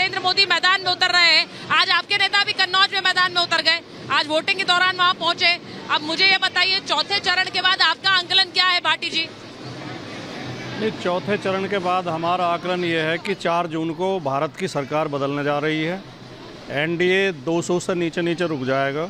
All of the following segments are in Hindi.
नरेंद्र मोदी मैदान में उतर रहे हैं। आज आपके नेता भी कन्नौज में मैदान में उतर गए, आज वोटिंग के दौरान वहां पहुंचे। अब मुझे ये बताइए, चौथे चरण के बाद आपका आंकलन क्या है भाटी जी? नहीं, चौथे चरण के बाद हमारा आकलन ये है कि 4 जून को भारत की सरकार बदलने जा रही है। एनडीए 200 से नीचे रुक जाएगा।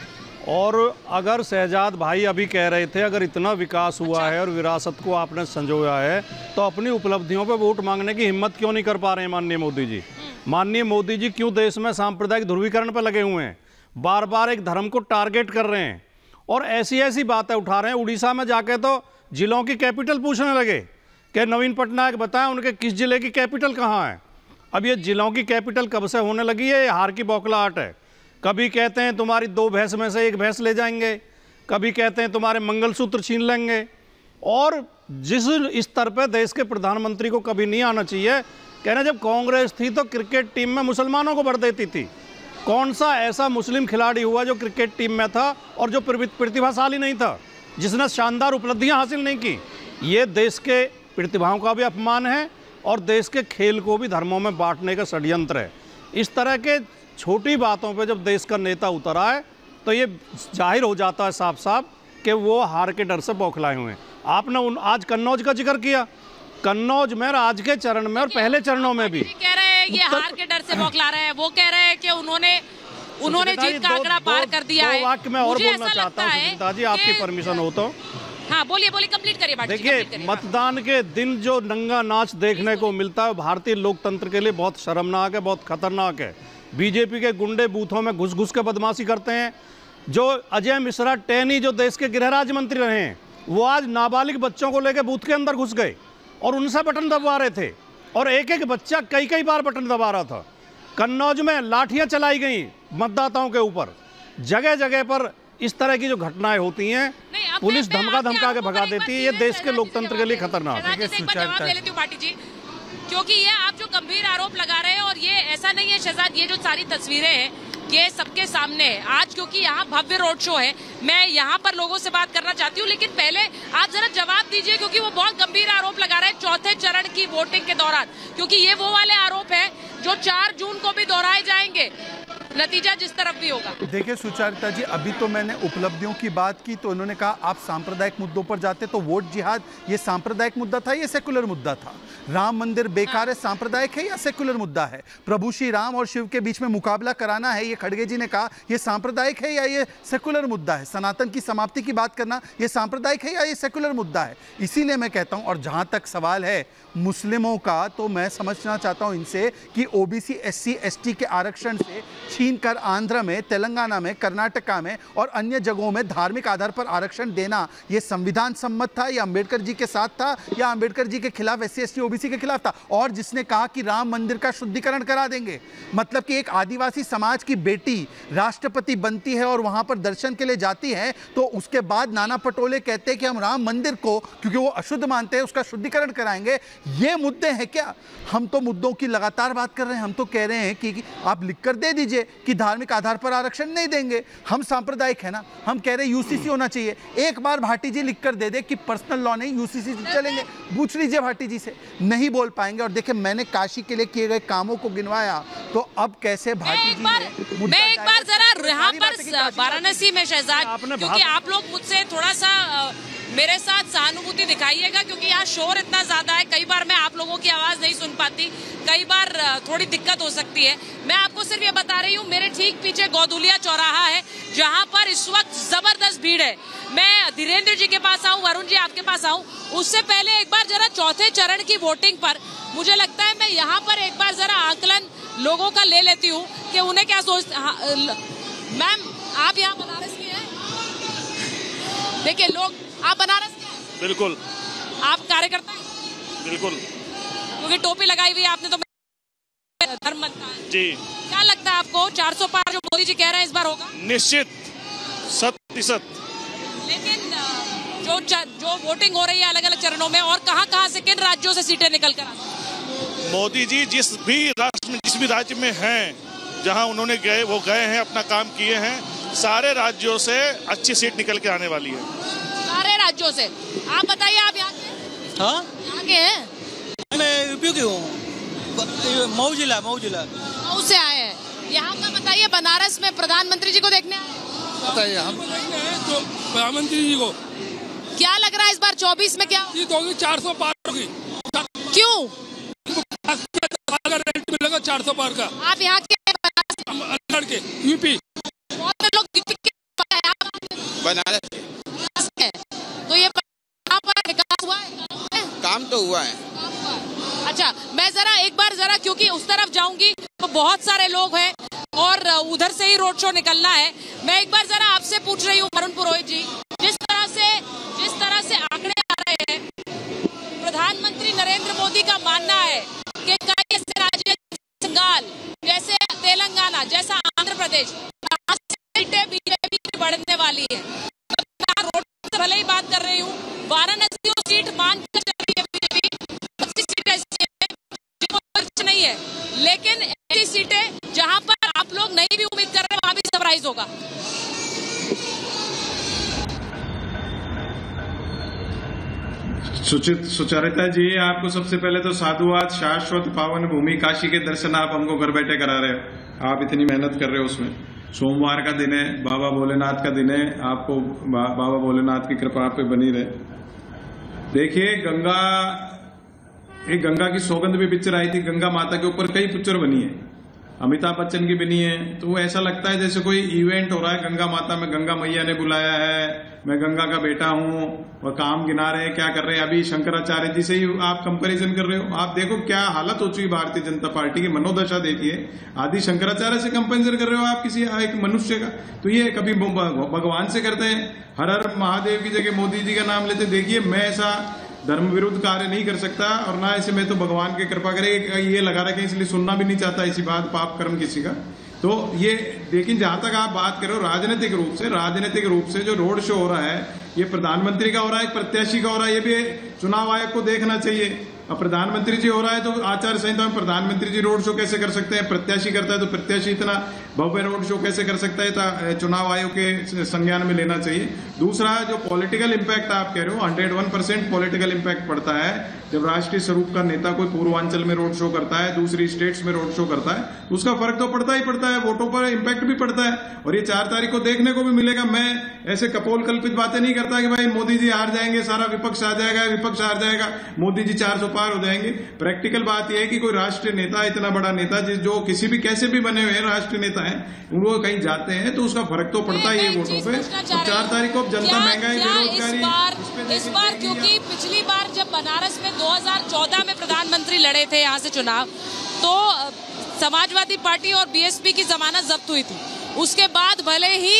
और अगर शहजाद भाई अभी कह रहे थे अगर इतना विकास हुआ है और विरासत को आपने संजोया है तो अपनी उपलब्धियों पे वोट मांगने की हिम्मत क्यों नहीं कर पा रहे हैं माननीय मोदी जी? माननीय मोदी जी क्यों देश में सांप्रदायिक ध्रुवीकरण पर लगे हुए हैं, बार बार एक धर्म को टारगेट कर रहे हैं और ऐसी ऐसी बातें उठा रहे हैं। उड़ीसा में जाके तो जिलों की कैपिटल पूछने लगे कि नवीन पटनायक बताएं उनके किस जिले की कैपिटल कहाँ है। अब ये जिलों की कैपिटल कब से होने लगी है? ये हार की बौखलाहट है। कभी कहते हैं तुम्हारी 2 भैंस में से 1 भैंस ले जाएंगे, कभी कहते हैं तुम्हारे मंगलसूत्र छीन लेंगे। और जिस स्तर पे देश के प्रधानमंत्री को कभी नहीं आना चाहिए, कहना जब कांग्रेस थी तो क्रिकेट टीम में मुसलमानों को भर देती थी। कौन सा ऐसा मुस्लिम खिलाड़ी हुआ जो क्रिकेट टीम में था और जो प्रतिभाशाली नहीं था, जिसने शानदार उपलब्धियां हासिल नहीं की? ये देश के प्रतिभाओं का भी अपमान है और देश के खेल को भी धर्मों में बांटने का षड्यंत्र है। इस तरह के छोटी बातों पे जब देश का नेता उतर आए तो ये जाहिर हो जाता है साफ साफ कि वो हार के डर से बौखलाए हुए हैं। आपने आज कन्नौज का जिक्र किया, कन्नौज में आज के चरण में और पहले चरणों में भी कह रहे हैं ये हार के डर से बौखला रहे हैं। वो कह रहे हैं कि उन्होंने जीत का आंकड़ा पार कर दिया है। वाक्य मैं और बोलना चाहता हूँ सुनीता जी, आपकी परमिशन हो तो। हाँ बोलिए कंप्लीट करिए। देखिए, मतदान के दिन जो नंगा नाच देखने को मिलता है भारतीय लोकतंत्र के लिए बहुत शर्मनाक है, बहुत खतरनाक है। बीजेपी के गुंडे बूथों में घुस घुस के बदमाशी करते हैं। जो अजय मिश्रा टेनी जो देश के गृह राज्य मंत्री रहे हैं, वो आज नाबालिग बच्चों को लेकर बूथ के अंदर घुस गए और उनसे बटन दबा रहे थे और एक एक बच्चा कई बार बटन दबा रहा था। कन्नौज में लाठियां चलाई गई मतदाताओं के ऊपर। जगह जगह पर इस तरह की जो घटनाएं होती हैं, पुलिस धमका के भगा देती है। ये देश के लोकतंत्र के लिए खतरनाक है। क्योंकि ये आप जो गंभीर आरोप लगा रहे हैं और ये ऐसा नहीं है शहजाद, ये जो सारी तस्वीरें हैं ये सबके सामने है आज, क्योंकि यहाँ भव्य रोड शो है। मैं यहाँ पर लोगों से बात करना चाहती हूँ, लेकिन पहले आप जरा जवाब दीजिए क्योंकि वो बहुत गंभीर आरोप लगा रहे हैं चौथे चरण की वोटिंग के दौरान, क्योंकि ये वो वाले आरोप है जो 4 जून को भी दोहराए जाएंगे, नतीजा जिस तरफ भी होगा। देखिए सुचारिता जी, अभी तो मैंने उपलब्धियों की बात की तो उन्होंने कहा आप सांप्रदायिक मुद्दों पर जाते तो वोट जिहाद ये सांप्रदायिक मुद्दा था, ये सेकुलर मुद्दा था। राम मंदिर बेकार है, सांप्रदायिक है या सेकुलर मुद्दा है? प्रभु श्री राम और शिव के बीच में मुकाबला कराना है, ये खड़गे जी ने कहा, ये सांप्रदायिक है या ये सेकुलर मुद्दा है? सनातन की समाप्ति की बात करना ये सांप्रदायिक है या ये सेकुलर मुद्दा है? इसीलिए मैं कहता हूं, और जहां तक सवाल है मुस्लिमों का, तो मैं समझना चाहता हूं इनसे कि ओबीसी SC ST के आरक्षण से छीनकर आंध्र में, तेलंगाना में, कर्नाटका में और अन्य जगहों में धार्मिक आधार पर आरक्षण देना ये संविधान सम्मत था या अंबेडकर जी के साथ था या अंबेडकर जी के खिलाफ SC ST OBC के खिलाफ था? और जिसने कहा कि राम मंदिर का शुद्धिकरण करा देंगे, मतलब कि एक आदिवासी समाज की बेटी राष्ट्रपति बनती है और वहां पर दर्शन के लिए जाती है तो उसके बाद नाना पटोले कहते हैं कि हम राम मंदिर को, क्योंकि वो अशुद्ध मानते हैं, उसका शुद्धिकरण कराएंगे। ये मुद्दे हैं क्या? हम तो मुद्दों की लगातार बात कर रहे हैं। हम तो कह रहे हैं कि आप लिखकर दे दीजिए कि धार्मिक आधार पर आरक्षण नहीं देंगे। हम सांप्रदायिक है ना, हम कह रहे हैं UCC होना चाहिए। एक बार भाटी जी लिखकर दे दे कि पर्सनल लॉ नहीं, UCC चलेंगे। पूछ लीजिए भाटी जी से, नहीं बोल पाएंगे। और देखिए, मैंने काशी के लिए किए गए कामों को गिनवाया, तो अब कैसे भाटी जी मैं एक बार जरा यहाँ पर वाराणसी में शहजाद, क्योंकि आप लोग मुझसे थोड़ा सा मेरे साथ सहानुभूति दिखाइएगा, क्योंकि यहाँ शोर इतना ज्यादा है, कई बार मैं आप लोगों की आवाज नहीं सुन पाती, कई बार थोड़ी दिक्कत हो सकती है। मैं आपको सिर्फ ये बता रही हूँ, मेरे ठीक पीछे गौदुलिया चौराहा है जहाँ पर इस वक्त जबरदस्त भीड़ है। मैं धीरेन्द्र जी के पास आऊँ, वरुण जी आपके पास आऊँ, उससे पहले एक बार जरा चौथे चरण की वोटिंग पर मुझे लगता है मैं यहाँ पर एक बार जरा आकलन लोगों का ले लेती हूँ कि उन्हें क्या सोचते। मैम, आप यहाँ बनारस की हैं? देखिए, लोग, आप बनारस के हैं? बिल्कुल। आप कार्यकर्ता हैं? बिल्कुल। क्योंकि टोपी लगाई हुई है आपने, तो धर्म बनता है जी। क्या लगता है आपको 400 पार जो मोदी जी कह रहे हैं इस बार होगा? निश्चित 100%। लेकिन जो वोटिंग हो रही है अलग अलग चरणों में, और कहां से किन राज्यों से सीटें निकल कर आती? मोदी जी जिस भी राज्य में हैं, जहां उन्होंने गए हैं, अपना काम किए हैं, सारे राज्यों से अच्छी सीट निकल के आने वाली है। सारे राज्यों से। आप बताइए, आप यहाँ के? हाँ, यहाँ के हैं? मैं यूपी की हूँ। मऊ जिला मऊ से आए हैं। यहाँ का बताइए, बनारस में प्रधानमंत्री जी को देखने आए? बताइए, हम तो प्रधानमंत्री जी को क्या लग रहा है इस बार 24 में क्या जीत होगी? 400 पार होगी। क्यों? रेट मिलेगा 400 पार का। आप यहाँ के के यूपी, बहुत लोग बनारस के, तो ये यहाँ पर विकास हुआ है? काम तो हुआ है। अच्छा, मैं जरा एक बार क्योंकि उस तरफ जाऊंगी तो बहुत सारे लोग हैं और उधर से ही रोड शो निकलना है। मैं एक बार जरा आपसे पूछ रही हूँ वरुण पुरोहित जी, जिस तरह से आंकड़े आ रहे हैं, प्रधानमंत्री नरेंद्र मोदी का मानना है कि कई ऐसे राज्य बंगाल जैसे तेलंगाना जैसा आंध्र प्रदेश, बीजेपी की बढ़ने वाली है। मैं रोड से भले ही बात कर रही हूँ, वाराणसी को सीट मान कर चल रही है बीजेपी। 25 सीटें ऐसी हैं जिनको खर्च नहीं है, लेकिन ऐसी सीटें जहां पर आप लोग नहीं भी उम्मीद कर रहे, वहां भी सरप्राइज होगा। सुचरिता जी, आपको सबसे पहले तो साधुवाद। शाश्वत पावन भूमि काशी के दर्शन आप हमको घर बैठे करा रहे हो। आप इतनी मेहनत कर रहे हो उसमें। सोमवार का दिन है, बाबा भोलेनाथ का दिन है, आपको बाबा भोलेनाथ की कृपा आप पे बनी रहे। देखिए, गंगा की सौगंध भी पिक्चर आई थी। गंगा माता के ऊपर कई पिक्चर बनी है, अमिताभ बच्चन की बनी है। तो ऐसा लगता है जैसे कोई इवेंट हो रहा है गंगा माता में। गंगा मैया ने बुलाया है, मैं गंगा का बेटा हूं, और काम गिना रहे हैं, क्या कर रहे हैं। अभी शंकराचार्य जी से ही आप कंपैरिजन कर रहे हो। आप देखो क्या हालत हो चुकी भारतीय जनता पार्टी की, मनोदशा देखिए। आदि शंकराचार्य से कंपैरिजन कर रहे हो आप किसी एक मनुष्य का। तो ये कभी भगवान से करते हैं। हर हर महादेव की जगह मोदी जी का नाम लेते। देखिए, मैं ऐसा धर्म विरुद्ध कार्य नहीं कर सकता, और ना ऐसे मैं तो भगवान की कृपा करे ये लगा रखे, इसलिए सुनना भी नहीं चाहता ऐसी बात, पाप कर्म किसी का। तो ये, लेकिन जहां तक आप बात करो राजनीतिक रूप से जो रोड शो हो रहा है, ये प्रधानमंत्री का हो रहा है, प्रत्याशी का हो रहा है। ये भी चुनाव आयोग को देखना चाहिए। अब प्रधानमंत्री जी हो रहा है तो आचार संहिता में प्रधानमंत्री जी रोड शो कैसे कर सकते हैं? प्रत्याशी करता है तो प्रत्याशी इतना भव्य रोड शो कैसे कर सकता है? तो चुनाव आयोग के संज्ञान में लेना चाहिए। दूसरा, जो पॉलिटिकल इम्पैक्ट आप कह रहे हो, 101% पॉलिटिकल इम्पैक्ट पड़ता है जब राष्ट्रीय स्वरूप का नेता कोई पूर्वांचल में रोड शो करता है, दूसरी स्टेट्स में रोड शो करता है, तो उसका फर्क तो पड़ता ही पड़ता है, वोटों पर इम्पैक्ट भी पड़ता है। और ये 4 तारीख को देखने को भी मिलेगा। मैं ऐसे कपोल कल्पित बातें नहीं करता कि भाई मोदी जी हार जाएंगे, सारा विपक्ष आ जाएगा, विपक्ष हार जाएगा, मोदी जी 400 पार हो जाएंगे। प्रैक्टिकल बात यह है कि कोई राष्ट्रीय नेता, इतना बड़ा नेता जो किसी भी कैसे भी बने हुए हैं राष्ट्रीय नेता हैं, वो कहीं जाते हैं तो उसका फर्क तो पड़ता ही है वोटों पे। 4 तारीख को जनता महंगाई, बेरोजगारी इस बार क्योंकि पिछली बार जब बनारस में 2014 में प्रधानमंत्री लड़े थे यहाँ से चुनाव, तो समाजवादी पार्टी और बीएसपी की जमानत जब्त हुई थी। उसके बाद भले ही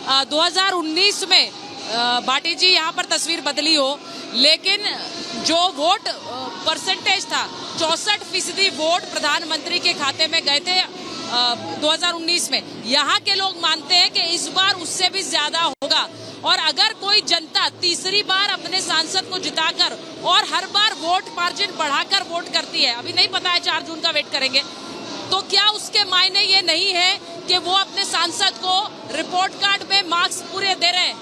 2019 में भाटी जी यहाँ पर तस्वीर बदली हो, लेकिन जो वोट परसेंटेज था 64% वोट प्रधानमंत्री के खाते में गए थे 2019 में। यहाँ के लोग मानते हैं कि इस बार उससे भी ज्यादा होगा। और अगर कोई जनता तीसरी बार अपने सांसद को जिताकर और हर बार वोट मार्जिन बढ़ाकर वोट करती है, अभी नहीं पता है 4 जून का वेट करेंगे, तो क्या उसके मायने ये नहीं है कि वो अपने सांसद को रिपोर्ट कार्ड में मार्क्स पूरे दे रहे हैं?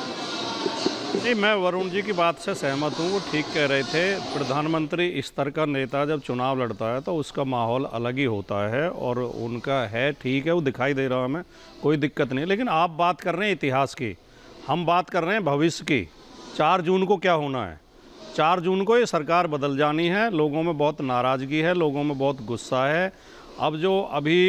नहीं, मैं वरुण जी की बात से सहमत हूँ। वो ठीक कह रहे थे। प्रधानमंत्री स्तर का नेता जब चुनाव लड़ता है तो उसका माहौल अलग ही होता है, और उनका है, ठीक है, वो दिखाई दे रहा है, हमें कोई दिक्कत नहीं। लेकिन आप बात कर रहे हैं इतिहास की, हम बात कर रहे हैं भविष्य की। 4 जून को क्या होना है? 4 जून को ये सरकार बदल जानी है। लोगों में बहुत नाराज़गी है, लोगों में बहुत गुस्सा है। अब जो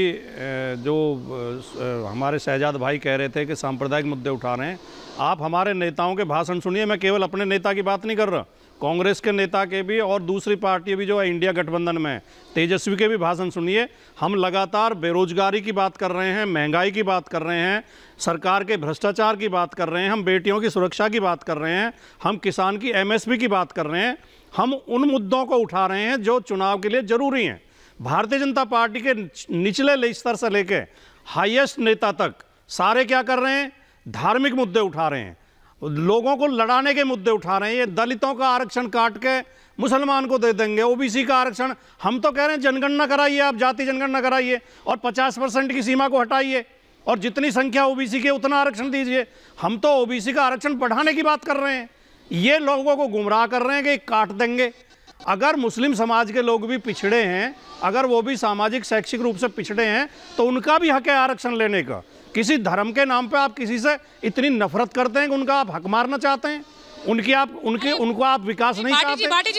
हमारे शहजाद भाई कह रहे थे कि सांप्रदायिक मुद्दे उठा रहे हैं, आप हमारे नेताओं के भाषण सुनिए। मैं केवल अपने नेता की बात नहीं कर रहा, कांग्रेस के नेता के भी और दूसरी पार्टी भी जो है इंडिया गठबंधन में, तेजस्वी के भी भाषण सुनिए। हम लगातार बेरोजगारी की बात कर रहे हैं, महंगाई की बात कर रहे हैं, सरकार के भ्रष्टाचार की बात कर रहे हैं, हम बेटियों की सुरक्षा की बात कर रहे हैं, हम किसान की MSP की बात कर रहे हैं। हम उन मुद्दों को उठा रहे हैं जो चुनाव के लिए जरूरी हैं। भारतीय जनता पार्टी के निचले स्तर से लेकर हाईएस्ट नेता तक सारे क्या कर रहे हैं? धार्मिक मुद्दे उठा रहे हैं, लोगों को लड़ाने के मुद्दे उठा रहे हैं। ये दलितों का आरक्षण काट के मुसलमान को दे देंगे, OBC का आरक्षण। हम तो कह रहे हैं जनगणना कराइए, आप जाति जनगणना कराइए और 50% की सीमा को हटाइए, और जितनी संख्या OBC की उतना आरक्षण दीजिए। हम तो OBC का आरक्षण बढ़ाने की बात कर रहे हैं। ये लोगों को गुमराह कर रहे हैं कि काट देंगे। अगर मुस्लिम समाज के लोग भी पिछड़े हैं, अगर वो भी सामाजिक शैक्षिक रूप से पिछड़े हैं, तो उनका भी हक है आरक्षण लेने का। किसी धर्म के नाम पे आप किसी से इतनी नफरत करते हैं कि उनका आप हक मारना चाहते हैं, उनको आप विकास नहीं चाहते।